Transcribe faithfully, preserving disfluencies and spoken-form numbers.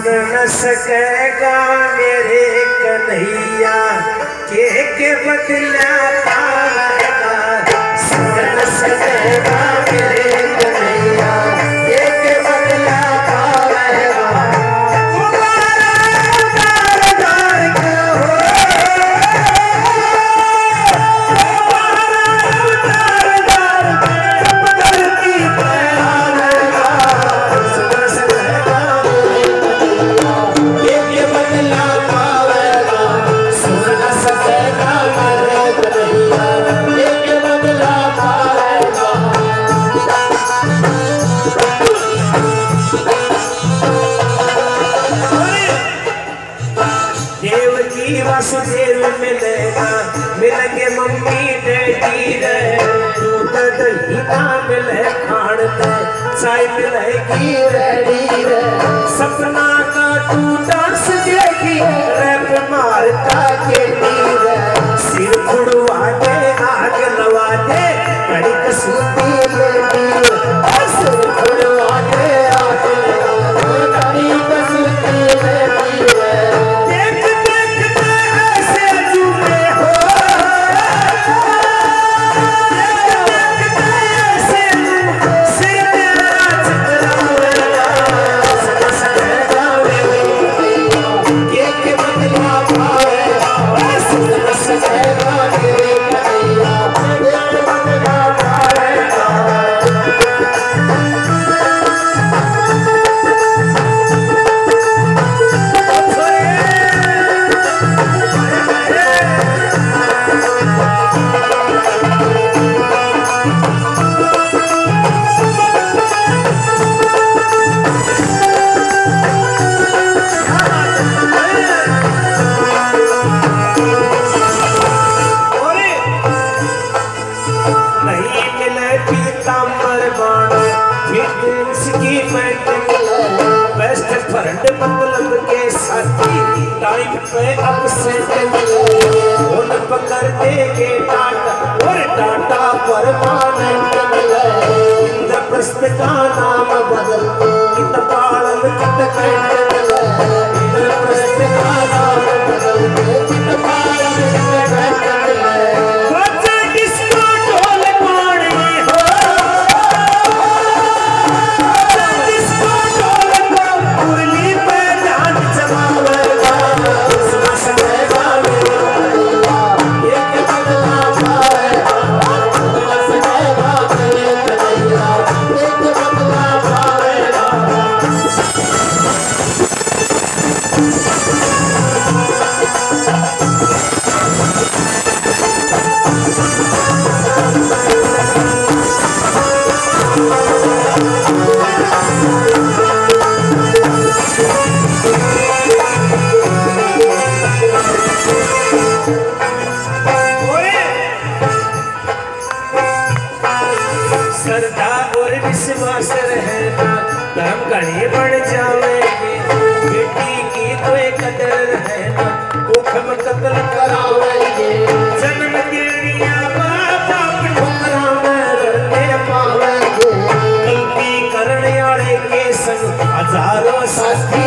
न सकेगा मेरे कन्हैया के के बदला पाएगा, सुन न सकेगा मेरे कन्हैया के के बदला पाएगा। तुम्हारा दार दार क्या हो, तुम्हारा दार दार बदलती पाएगा, सुन न सकेगा के के बदला पाएगा, सुन न सकेगा मेरे कन्हैया के के बदला पाएगा। देव की वासुदेव मिलेगा, मिलेंगे मम्मी डैडी रे, दूध दही ना मिले खाण दे, चाय मिलेगी रेडी रे, सपना का तू डांस देखी रैप मारता के रे, सिर खुड़वा दे आग लवा दे कड़ी कसूती लेती रे, सिर खुड़वा दे आग लवा दे कड़ी कसूती लेती रे। देख देखते ऐसे झूमे हो, देख देखते ऐसे सिर तेरा चकरावेगा, सुन न सकेगा मेरे कन्हैया के के बदला पाएगा, सुन न सकेगा मेरे कन्हैया के के बदला पाएगा। नहीं मिले पीतांबर बाण, फिर इसकी पैंट मिले, बेस्ट फ्रेंड मतलब के साथी, टाइम पे अपसेंट मिले, उन पकड़ देंगे टाटा और टाटा परमानेंट मिले, इंद्रप्रस्थ का नाम बदल के कितपालन कितकैंट मिले, इंद्रप्रस्थ का नाम बदल के कितपालन कितकैंट मिले। बच्चे किसको ढोल पानी हो, किसको ढोल को मुरली पे ध्यान जमावेगा, सुन न सकेगा मेरे कन्हैया के के बदला पाएगा, सुन न सकेगा मेरे कन्हैया के के बदला पाएगा। श्रद्धा और विश्वास रहना धर्म घड़ी बढ़ जाएंगे, बेटी की तो एक कदर रहना भूख में कत्ल करावेंगे, जन्म देनिया बाप बाप ठोकरा में लड़ने पावेंगे, गलती करने वाले के संग हजारों साथी